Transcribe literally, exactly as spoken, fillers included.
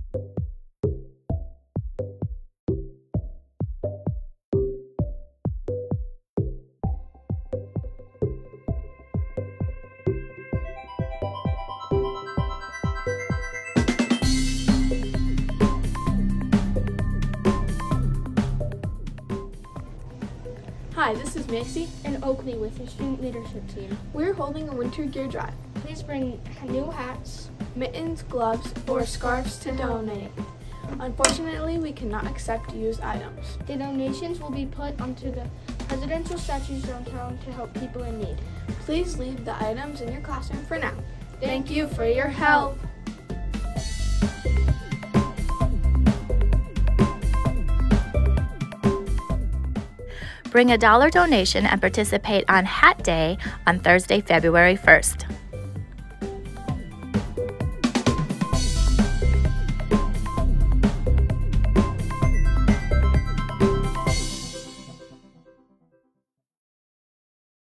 Hi, this is Macy and Oakley with the student leadership team. We're holding a winter gear drive. Please bring new hats, mittens, gloves, or scarves to donate. Unfortunately, we cannot accept used items. The donations will be put onto the presidential statues downtown to help people in need. Please leave the items in your classroom for now. Thank you for your help. Bring a dollar donation and participate on Hat Day on Thursday, February first.